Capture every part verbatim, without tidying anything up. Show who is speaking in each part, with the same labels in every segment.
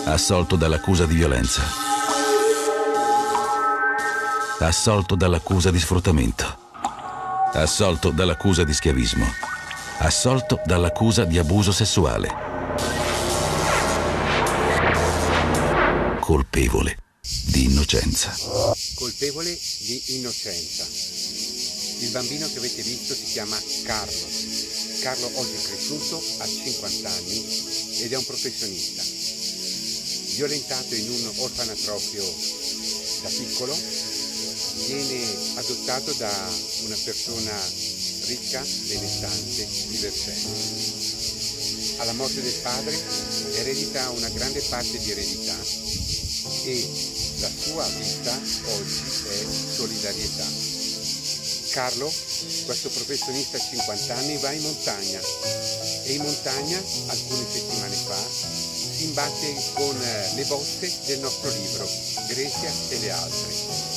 Speaker 1: assolto dall'accusa di violenza, assolto dall'accusa di sfruttamento, assolto dall'accusa di schiavismo, assolto dall'accusa di abuso sessuale. Colpevole di innocenza.
Speaker 2: Colpevole di innocenza. Il bambino che avete visto si chiama Carlo. Carlo oggi è cresciuto, ha cinquanta anni ed è un professionista. Violentato in un orfanatrofio da piccolo, viene adottato da una persona ricca, benestante, divertente. Alla morte del padre eredita una grande parte di eredità e la sua vita oggi è solidarietà. Carlo, questo professionista a cinquanta anni, va in montagna e in montagna, alcune settimane fa, si imbatte con le bozze del nostro libro, Grecia e le altre.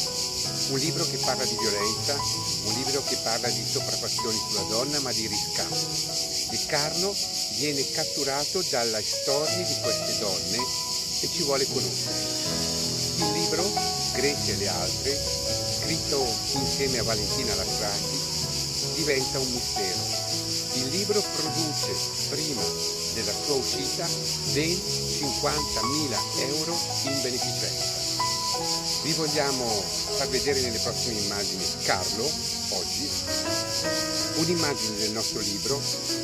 Speaker 2: Un libro che parla di violenza, un libro che parla di sopraffazioni sulla donna, ma di riscatto. E Carlo viene catturato dalla storia di queste donne e ci vuole conoscere. Il libro, Grecia e le altre, scritto insieme a Valentina Lasrati, diventa un mistero. Il libro produce, prima della sua uscita, ben cinquantamila euro in beneficenza. Vi vogliamo far vedere nelle prossime immagini Carlo, oggi, un'immagine del nostro libro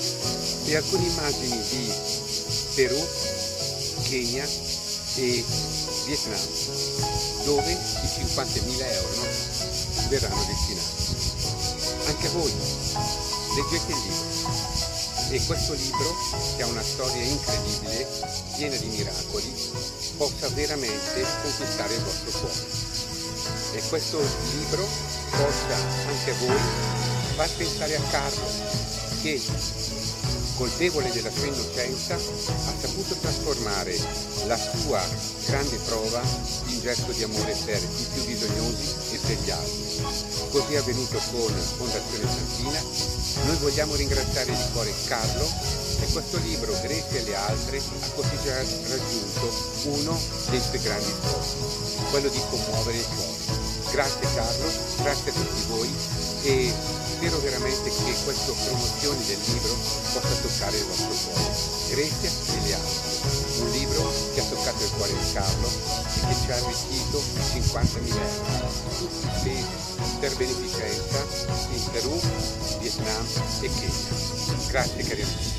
Speaker 2: e alcune immagini di Perù, Kenya e Vietnam, dove i cinquantamila euro verranno destinati. Anche voi leggete il libro e questo libro, che ha una storia incredibile, piena di miracoli, possa veramente conquistare il vostro cuore. E questo libro possa anche a voi far pensare a Carlo, che colpevole della sua innocenza ha saputo trasformare la sua grande prova in gesto di amore per i più bisognosi e per gli altri. Così è avvenuto con Fondazione Santina. Noi vogliamo ringraziare di cuore Carlo e questo libro, Grecia e le altre, ha così già raggiunto uno dei suoi grandi scopi, quello di commuovere il cuore. Grazie Carlo, grazie a tutti voi e spero veramente che questa promozione del libro possa toccare il vostro cuore. Grecia e le altre, un libro che ha toccato il cuore di Carlo e che ci ha arricchito cinquantamila euro, tutti spesi per beneficenza in Perù, Vietnam e Kenya. Grazie cari amici.